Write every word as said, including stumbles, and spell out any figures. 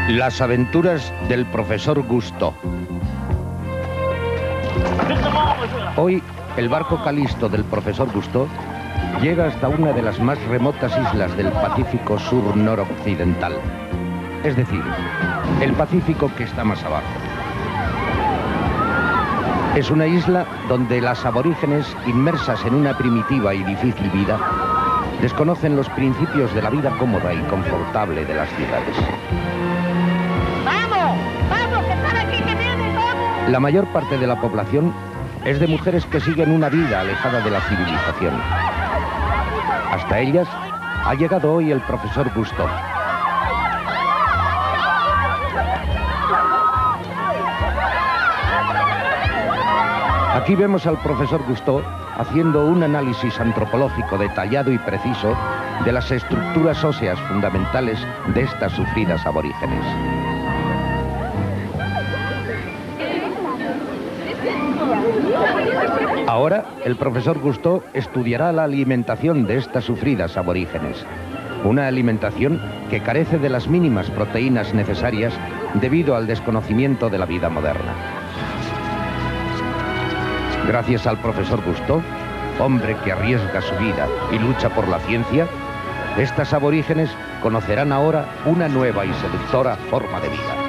Las aventuras del profesor Gusteau. Hoy, el barco Calisto del profesor Gusteau llega hasta una de las más remotas islas del Pacífico Sur noroccidental. Es decir, el Pacífico que está más abajo. Es una isla donde las aborígenes, inmersas en una primitiva y difícil vida, desconocen los principios de la vida cómoda y confortable de las ciudades. ¡Vamos! ¡Vamos! ¡Que están aquí! ¡Que vienen todos! La mayor parte de la población es de mujeres que siguen una vida alejada de la civilización. Hasta ellas ha llegado hoy el profesor Gusteau. Aquí vemos al profesor Gusteau haciendo un análisis antropológico detallado y preciso de las estructuras óseas fundamentales de estas sufridas aborígenes. Ahora, el profesor Gusteau estudiará la alimentación de estas sufridas aborígenes. Una alimentación que carece de las mínimas proteínas necesarias debido al desconocimiento de la vida moderna. Gracias al profesor Gusteau, hombre que arriesga su vida y lucha por la ciencia, estas aborígenes conocerán ahora una nueva y seductora forma de vida.